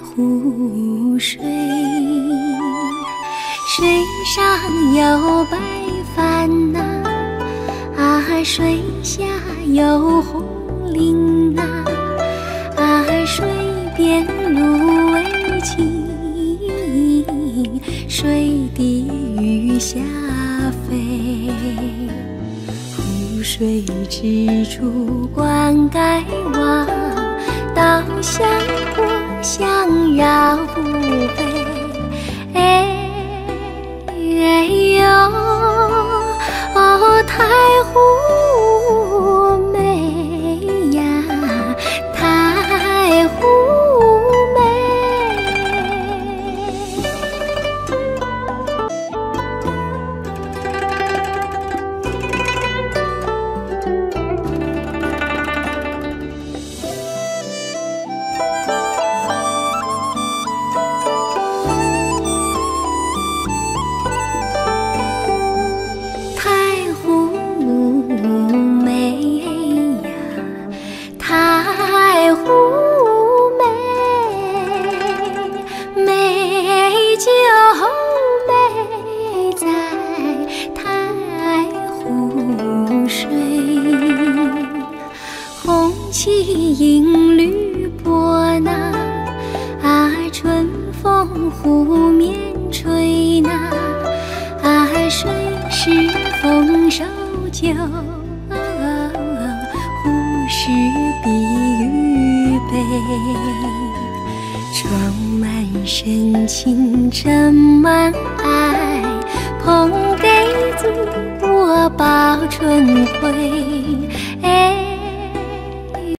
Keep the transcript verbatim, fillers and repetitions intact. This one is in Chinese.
湖水，水上有白帆呐、啊，水下有红菱呐、啊，水边芦苇青，水底鱼虾飞。湖水之处灌溉望，稻香过香绕北。哎哎呦，哦，太湖美呀，太湖起银缕波呐，啊，春风湖面吹呐，啊，水是丰收酒，湖是碧玉杯，装满深情，盛满爱，捧给祖国报春晖。